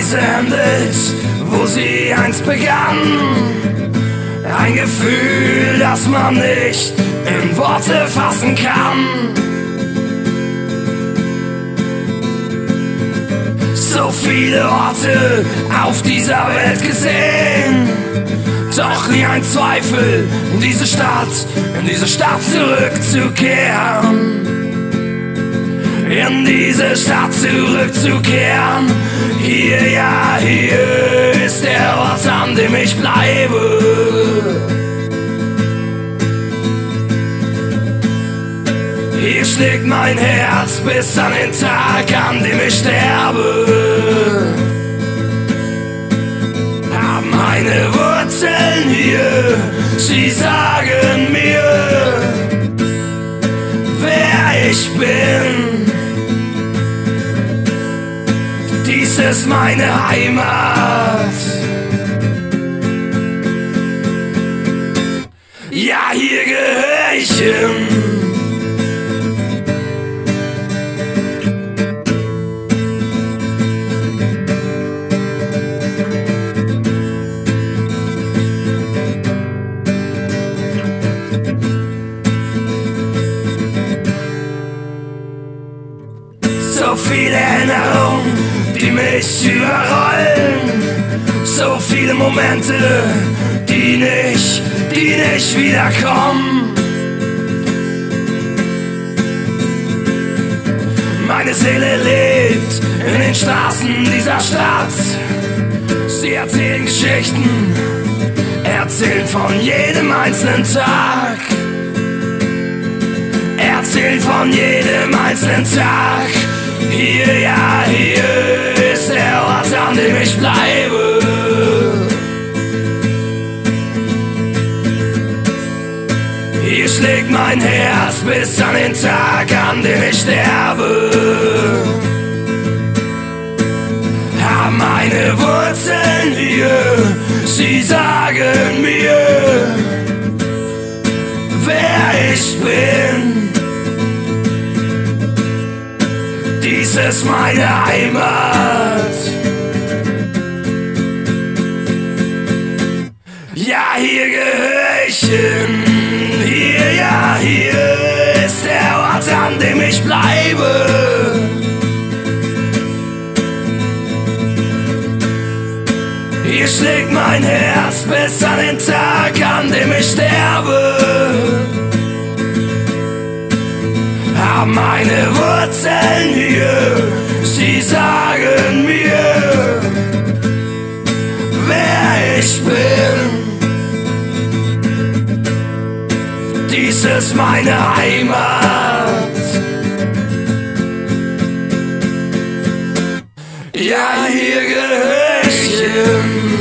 Reise endet, wo sie einst begann. Ein Gefühl, das man nicht in Worte fassen kann. So viele Orte auf dieser Welt gesehen, doch nie ein Zweifel, in diese Stadt zurückzukehren. In diese Stadt zurückzukehren. Hier, ja, hier ist der Ort, an dem ich bleibe. Hier schlägt mein Herz bis an den Tag, an dem ich sterbe. Haben meine Wurzeln hier, sie sagen mir, wer ich bin. Dies ist meine Heimat. Ja, hier gehör ich hin. So viele Erinnerungen, die mich überrollen. So viele Momente, die nicht wiederkommen. Meine Seele lebt in den Straßen dieser Stadt. Sie erzählen Geschichten, erzählen von jedem einzelnen Tag. Erzählen von jedem einzelnen Tag. Hier, ja, hier ist der Ort, an dem ich bleibe. Hier schlägt mein Herz bis an den Tag, an dem ich sterbe. Haben meine Wurzeln hier, sie sagen mir, wer ich bin. Dies ist meine Heimat. Ja, hier gehör ich hin. Hier, ja, hier ist der Ort, an dem ich bleibe. Hier schlägt mein Herz bis an den Tag, an dem ich sterbe. Haben meine Wurzeln hier, sie sagen mir, wer ich bin. Dies ist meine Heimat. Ja, hier gehör ich hin.